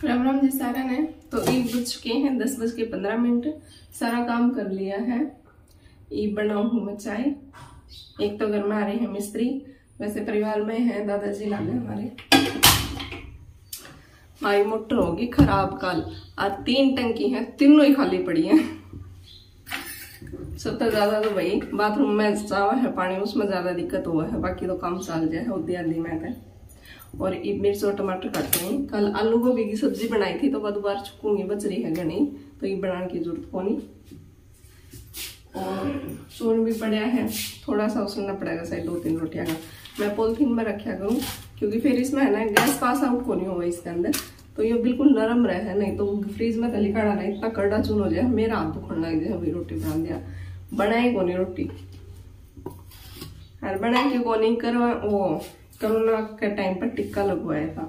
राम राम जी सारा ने। तो 1 बज चुके हैं, 10:15। सारा काम कर लिया है। ये बनाऊ हूँ मैं चाय। एक तो घर में आ रहे हैं मिस्त्री, वैसे परिवार में है दादाजी लागे हमारे। हमारी मोटर होगी खराब कल, आज 3 टंकी हैं, तीनों ही खाली पड़ी हैं। सबसे ज्यादा तो भाई बाथरूम में चावा है पानी, उसमें ज्यादा दिक्कत हुआ है, बाकी तो काम चल जाए उद्दी आदि में है। और मिर्च और टमाटर काटते हैं। कल आलू गोभी की सब्जी बनाई थी तो वह दोबारा चुकूंगी, बच रही है घनी, तो ये बनाने की जरूरत होनी। और चूर्ण भी पड़ा है, थोड़ा सा उसना पड़ेगा शायद 2-3 रोटियां का। मैं पॉलिथीन में रखा करूँ क्योंकि फिर इसमें है ना गैस पास आउट को नहीं होगा इसके अंदर, तो ये बिल्कुल नरम रहे, नहीं तो फ्रीज में तली काढ़ा रहे इतना कड़ा चून हो जाए, मेरा हाथ दुखने लग जाए। रोटी बना दिया, बनाई कोनी रोटी, और बना के कोनी करवा वो कोरोना के टाइम पर टिक्का लगवाया था,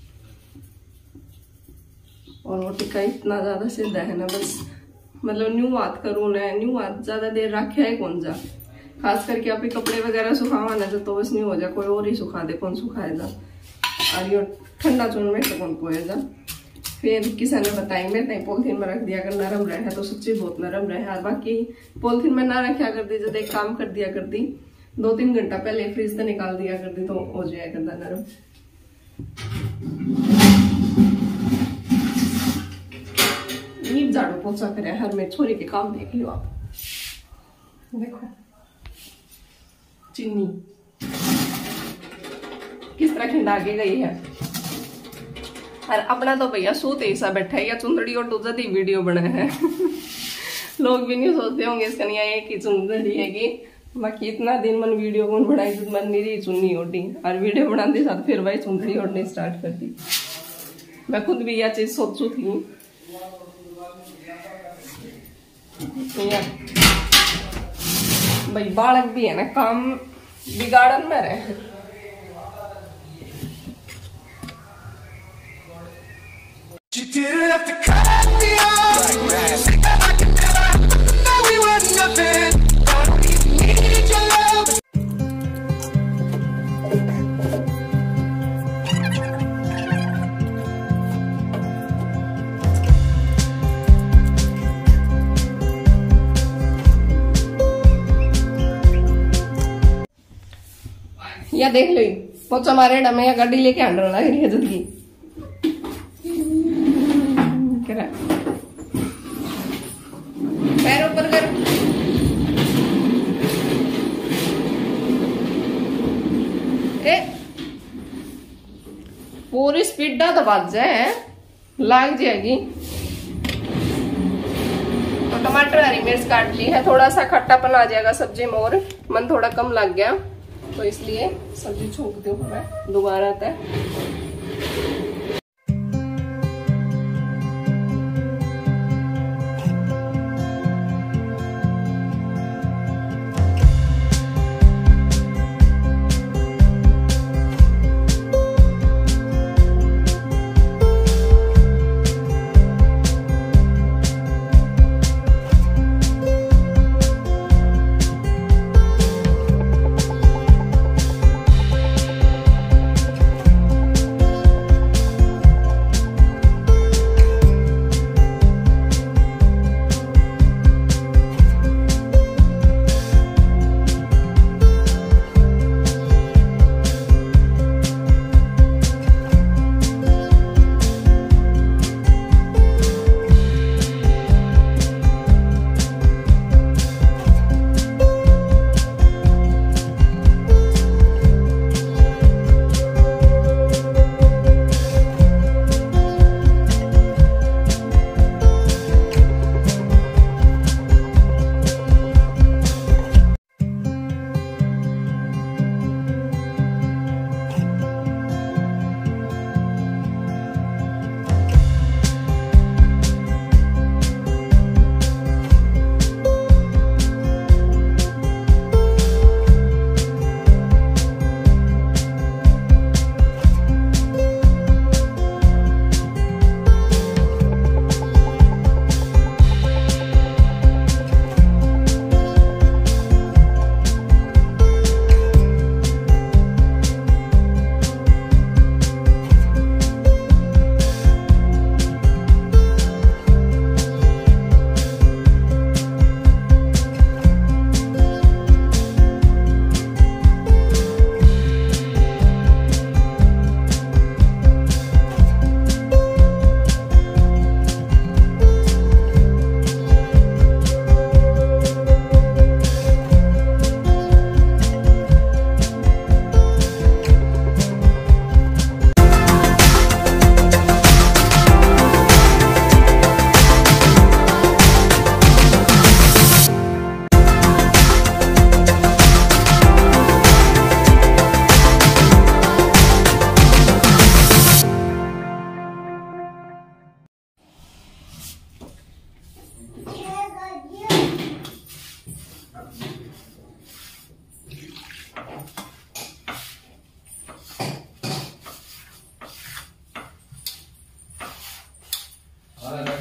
और वो टिक्का इतना ज्यादा सीधा है ना, बस मतलब न्यू बात करूँ ना, न्यू बात ज्यादा देर रखे है कौन जा, खास करके आप कपड़े वगैरह सुखावा ना तो बस नहीं हो जा, कोई और ही सुखा दे, कौन सुखाएगा। और ये ठंडा चून में तो कौन पोएगा। फिर किसी ने बताएंगे नहीं पॉलिथीन में रख दिया अगर नरम रहे तो सच्ची बहुत नरम रहे, और बाकी पॉलिथीन में ना रखा कर दी, जब एक काम कर दिया कर दी 2-3 घंटा पहले फ्रिज से निकाल दिया कर दी तो हो जाए करता नरम। नीट झाड़ू पोछा करे हर में, छोरी के काम देख लो आप, देखो चीनी किस तरह खिंडा के गई है। और अपना तो भैया सूत ऐसा बैठा है या चुंदड़ी और तो ज्यादा वीडियो बना है। लोग भी नहीं सोचते होंगे इसका नहीं एक ही चुंदड़ी है कि बाकी इतना दिन मन वीडियो कौन बनाई तो मन मेरी चुन्नी ओढ़ी, और वीडियो बनाते साथ फिर भाई चुंदड़ी ओढ़ने स्टार्ट कर दी। मैं खुद भी यह चीज सोचू थी। भाई बालक भी है ना, काम बिगाड़न में रहे। या देख लो पोचा मारे डमे या गाड़ी लेके आने लग रही है जल्दी। पैर ऊपर कर, ए पूरी स्पीड तो बाज जाए लाग जाएगी। तो टमाटर हरी मिर्च काट ली है, थोड़ा सा खट्टापन आ जाएगा सब्जी में, और मन थोड़ा कम लग गया तो इसलिए सब्जी छोंक दूं मैं दोबारा तक।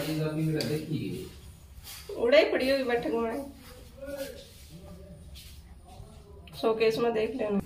उड़े पड़ी होगी बैठक में, शोकेस में देख लेना।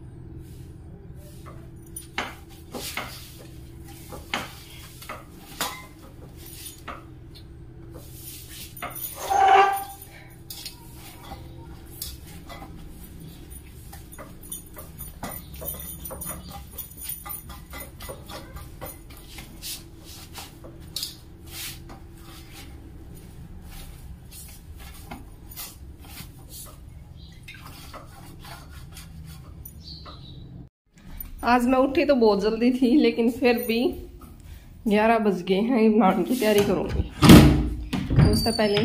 आज मैं उठी तो बहुत जल्दी थी, लेकिन फिर भी 11 बज गए हैं। बनाने की तैयारी करूंगी। तो उससे पहले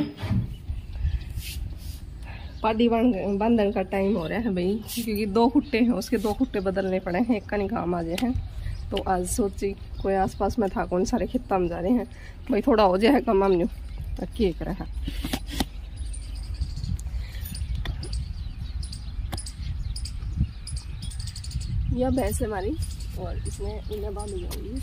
पाडी बांधन का टाइम हो रहा है भाई, क्योंकि 2 खुट्टे हैं, उसके 2 खुट्टे बदलने पड़े हैं, एक का नहीं काम आ जाए हैं। तो आज सोची कोई आसपास में था, कौन सारे खेता में जा रहे हैं भाई, थोड़ा हो जाए कम हम क्या कर रहा है। यह भैंस है हमारी, और इसमें इन्हें बांध जाऊंगी।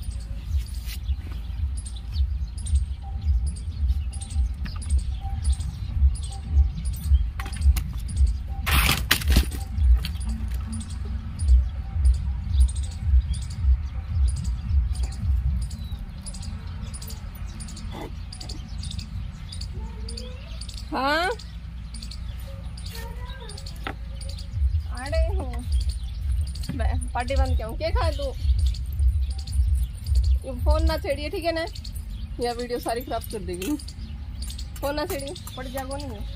हाँ आ रही हूँ, पार्टी बंद क्या हूँ, क्या खाए तू? ये फोन ना छेड़िए, ठीक है ना, या वीडियो सारी खराब कर देगी। फोन ना छेड़िए, पड़ जागो नहीं है।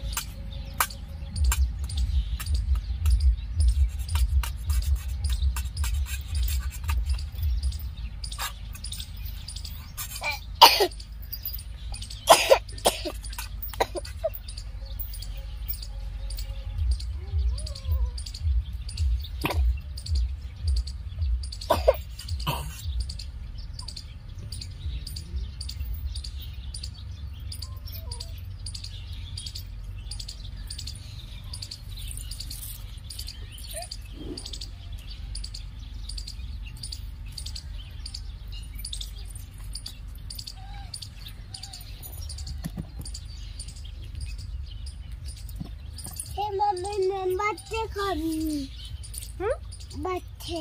मम्मी ने बच्चे खानी, बच्चे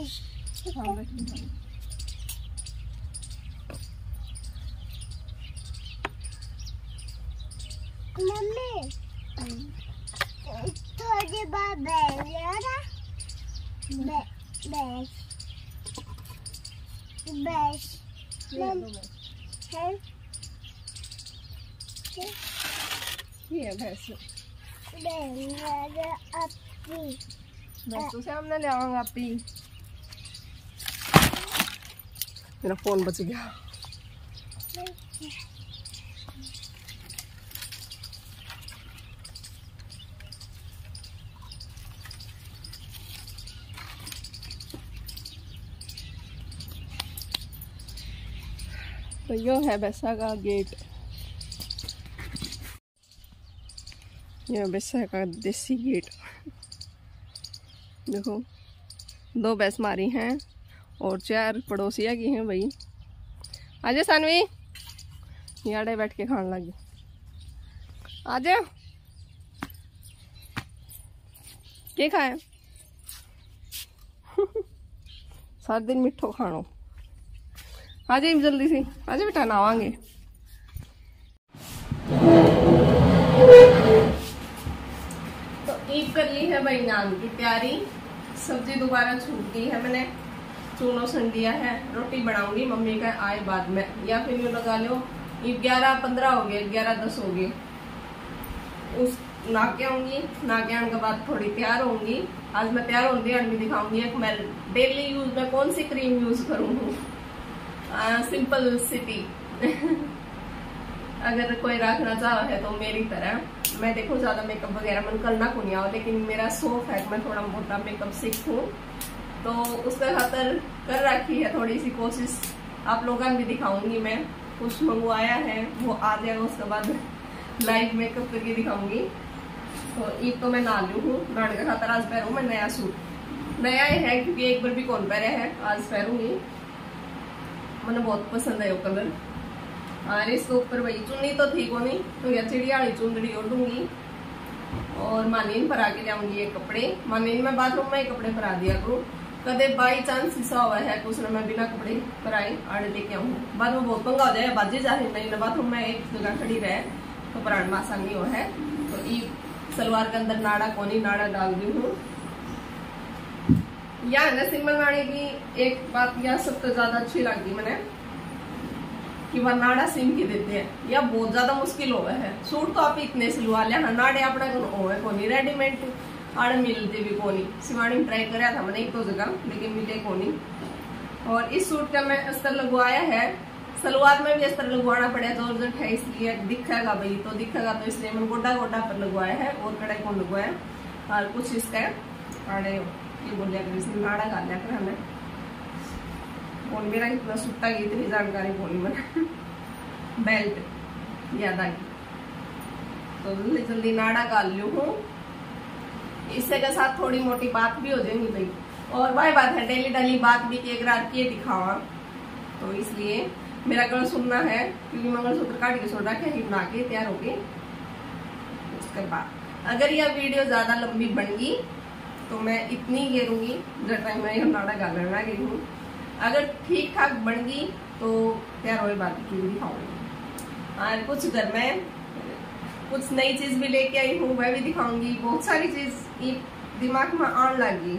मम्मी थोड़ी बार बैठ जाना, बैठ ये भैंस तो सामने ले आऊंगा अपी। मेरा फोन बच गया। तो यो है भैंसा का गेट, ये भैंसा का देसी गेट। देखो 2 भैंस मारी हैं और 4 पड़ोसिया की हैं भाई। आजा सानवी, याडे बैठ के खाने लगी। आजा, क्या खाए? सारा दिन मिठो खानो। आ जाइए जल्दी से, आ जाइए बेटा, नहावांगे। तो ईद कर ली है भाई नान की तैयारी। सब्जी दोबारा छूट दी है, मैंने चूनो सन दिया है। रोटी बनाऊंगी, मम्मी का आए बाद में, या फिर यूँ लगा लो 11:15 हो गए, 11:10 हो गए। उस नहा के आऊंगी, नहा के आने के बाद थोड़ी तैयार होंगी। आज मैं तैयार होंगी और भी दिखाऊंगी एक मैं डेली यूज में कौन सी क्रीम यूज करूँ। Simplicity. अगर कोई रखना चाह है तो मेरी तरह, मैं देखो ज्यादा मेकअप वगैरह मन करना को नहीं आओ, लेकिन मेरा शौक है कि मैं थोड़ा मोटा मेकअप सीखूं, तो उसका खातर कर रखी है थोड़ी सी कोशिश। आप लोगों को भी दिखाऊंगी। मैं कुछ मंगवाया है, वो आ जाएगा, उसके बाद लाइव मेकअप करके दिखाऊंगी। तो ईद तो मैं नहा लू हूँ, नहाने का खातर आज पहनूँ मैं नया सूट। नया ही है क्योंकि एक बार भी कौन पहने है, आज पहनूंगी। मैंने बहुत पसंद है वो कलर। और इसके ऊपर भाई चुन्नी तो थी को नहीं, तो या चिड़िया वाली चुंदड़ी ओढ़ दूंगी और मानीन पर आके जाऊंगी ये कपड़े। मानीन में बाथरूम में ही कपड़े परा दिया करूँ, कदे बाई चांस हिस्सा हुआ है कुछ ना मैं बिना कपड़े पराई आड़े लेके आऊँ। बाद में बहुत पंगा हो जाए, बाजी जाए नहीं बाथरूम में एक जगह खड़ी रहे तो परान में आसानी हो है। तो ये सलवार के अंदर नाड़ा कोनी नाड़ा डाल दी हूँ। या ना सिमल नाड़े की एक बात यह सबसे ज्यादा अच्छी लगी मैंने कि वह नाड़ा सिम की देते हैं, या बहुत ज्यादा मुश्किल हो है। सूट तो आप इतने सिलवा लिया हाँ, नाड़े अपना कोनी रेडीमेड आड़े मिलते भी कोनी। सिवानी में ट्राई कराया था मैंने एक दो जगह, लेकिन मिले कोनी। और इस सूट का मैं अस्तर लगवाया है, सलवार में भी अस्तर लगवाना पड़ा जॉर्जेट है इसलिए दिखेगा भाई, तो दिखेगा तो इसलिए मैंने गोडा गोडा पर लगवाया है और कड़ाई को लगवाया। और कुछ इसका आड़े ये बोलिया कर इसमें नाड़ा डाल लिया कर हमें कौन मेरा इतना सूटा की इतनी जानकारी बोली मैंने बेल्ट याद आ गई, तो जल्दी जल्दी नाड़ा डाल लू हूँ। इससे के साथ थोड़ी मोटी बात भी हो जाएगी भाई, और वही बात है डेली डेली बात भी कि अगर आप किए दिखावा, तो इसलिए मेरा गल सुनना है क्योंकि मंगलसूत्र काट के छोड़ रखे बना के तैयार होके। उसके बाद अगर यह वीडियो ज्यादा लंबी बन गई तो मैं इतनी घेरूंगी जब टाइम मैं नाड़ा गालना गई हूँ। अगर ठीक ठाक बन गई तो तैयार हो बात की भी दिखाऊंगी। और कुछ घर में कुछ नई चीज भी लेके आई हूँ, वह भी दिखाऊंगी। बहुत सारी चीज दिमाग में आने लगी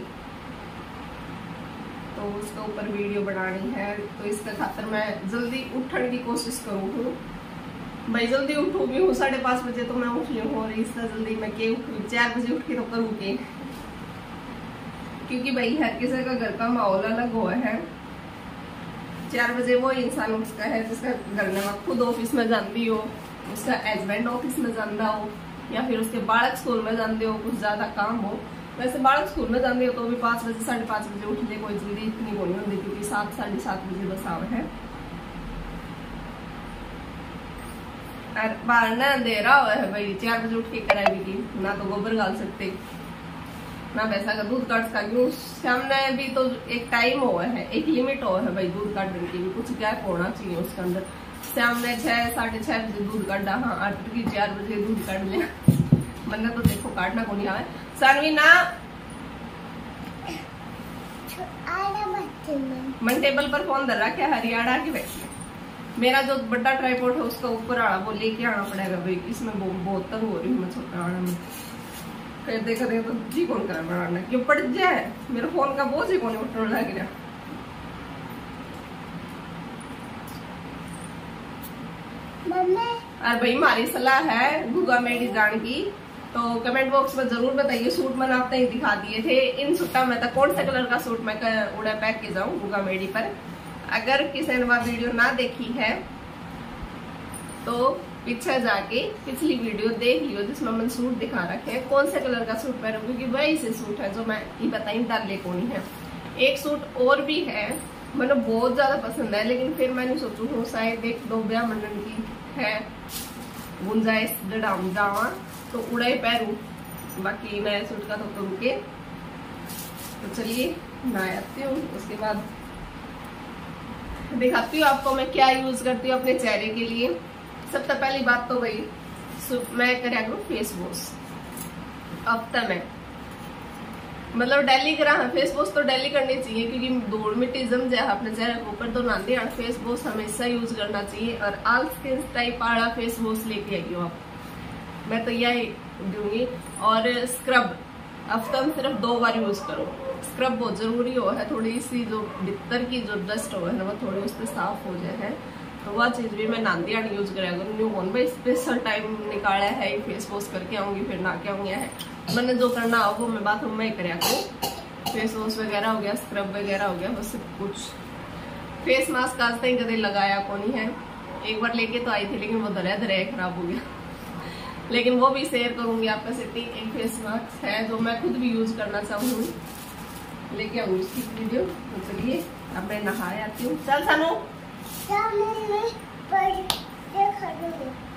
तो उसके ऊपर वीडियो बनानी है, तो इसके खातर मैं जल्दी उठने की कोशिश करूँ हूँ भाई। जल्दी उठू भी हूँ, 5:30 बजे तो मैं उठ ली हूँ, और इससे जल्दी मैं के उठूँ 4 बजे उठ के तो करूँ के, क्योंकि भाई हर किसी का घर का माहौल अलग हुआ है। 4 बजे वो इंसान उसका है जिसका घर में खुद ऑफिस में जाती हो, उसका हस्बैंड ऑफिस में जाता हो, या फिर उसके बालक स्कूल में जाते हो, कुछ ज्यादा काम हो। वैसे बालक स्कूल में जाते हो तो भी 5 बजे 5:30 बजे उठ ले, कोई जल्दी इतनी बोली होती क्योंकि 7 साढ़े 7 बजे बस आवे है। और बाहर ना अंधेरा हुआ है भाई, 4 बजे उठ के कराएगी की ना तो गोबर डाल सकते ना भैंसा का दूध काट का, क्यों सामने भी तो एक टाइम हुआ है, एक लिमिट हुआ है भाई दूध काटने की भी, कुछ गैप होना चाहिए उसके अंदर। सामने 6 साढ़े 6 बजे दूध काटा, हाँ 8 की 4 बजे दूध काट लिया मैंने तो देखो काटना को नहीं आया। सानवी ना मन टेबल पर फोन धर रखा है, हरियाणा की बैठी मेरा जो बड़ा ट्राईपोर्ट है उसका ऊपर आना वो लेके आना पड़ेगा भाई, इसमें बहुत तंग हो रही हूँ मैं छोटा आना में। फिर देखा तो जी कौन कर बनाना क्यों पड़ जाए, मेरे फोन का बोझ ही कौन उठने लग गया। और भाई हमारी सलाह है गुगा मेडी जान की, तो कमेंट बॉक्स में जरूर बताइए। सूट मैंने आप तक दिखा दिए थे, इन सूटा में तो कौन सा कलर का सूट मैं उड़ा पैक के जाऊं गुगा मेडी पर। अगर किसी ने वह वीडियो ना देखी है तो पीछे जाके पिछली वीडियो देख लियो जिसमें मैंने सूट दिखा रखे हैं, कौन से कलर का सूट पहनूं, क्योंकि वही से सूट है जो मैं ये बताई डाले कौन है। एक सूट और भी है मैंने बहुत ज्यादा पसंद है, लेकिन फिर मैंने सोचू हूँ शायद 1-2 ब्याह मंडन की है गुंजाइश जड़ाऊ जावा तो उड़ाई पैरू, बाकी नया सूट का तो रुके। तो चलिए मैं आती हूँ, उसके बाद दिखाती हूँ आपको मैं क्या यूज करती हूँ अपने चेहरे के लिए। सबसे पहली बात तो भाई मैं करा करूँ फेस वॉश हफ्ते में, मतलब डेली करा है फेस वॉश तो डेली करनी चाहिए, क्योंकि धूल मिट्टी जम जाए अपने चेहरे के ऊपर तो नाती है। फेस वॉश हमेशा यूज करना चाहिए, और ऑल स्किन टाइप वाला फेस वॉश लेके आई हो आप, मैं तो यही दूंगी। और स्क्रब हफ्ता में सिर्फ 2 बार यूज करो, स्क्रब बहुत जरूरी हो है, थोड़ी सी जो भीतर की जो डस्ट हो है ना वो थोड़ी उस पर साफ हो जाए है, तो वह चीज भी मैं नांदी आने यूज करा करूँ। कौन भाई स्पेशल टाइम निकाला है फेस वॉश करके आऊंगी फिर ना के आऊंगी है, मैंने जो करना हो वो मैं बाथरूम में ही करा करूँ। फेस वॉश वगैरह हो गया, स्क्रब वगैरह हो गया, बस सब कुछ। फेस मास्क आज तक कभी लगाया कौन है, एक बार लेके तो आई थी लेकिन वो धरे धरे खराब हो गया, लेकिन वो भी शेयर करूंगी आपका साथ। एक फेस मास्क है जो मैं खुद भी यूज करना चाहूंगी, लेके आऊंगी उसकी वीडियो। तो चलिए अब मैं नहाए आती हूँ। चल सानू